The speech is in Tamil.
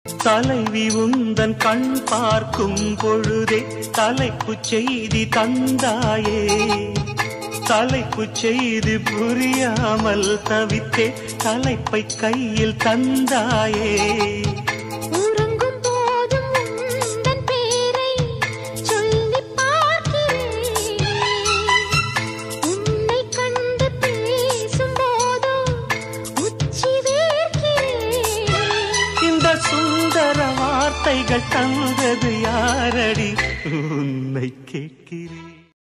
தலைவி உந்தன் கண் பார்க்கும் பொழுதே தலைப்புச் செய்தி தந்தாயே, தலைப்புச் செய்தி புரியாமல் தவித்தே தலைப்பை கையில் தந்தாயே. சுந்தர வார்த்தைகள் தந்தது யாரடி, உன்னை கேட்கிறேன்.